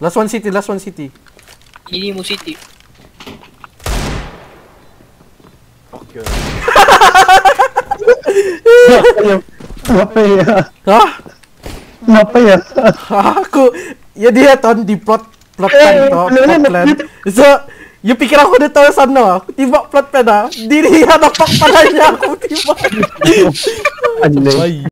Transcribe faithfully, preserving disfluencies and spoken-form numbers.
Last one city, last one city. Ini mu city. Okay. Apa ya? Hah? Apa ya? Aku ya dia ton di plot plot plan toh, plot plan. So, you pikir aku udah tahu sana? Aku tiba plot plan dah. Diri yang nampak palanya aku tiba. Anjay.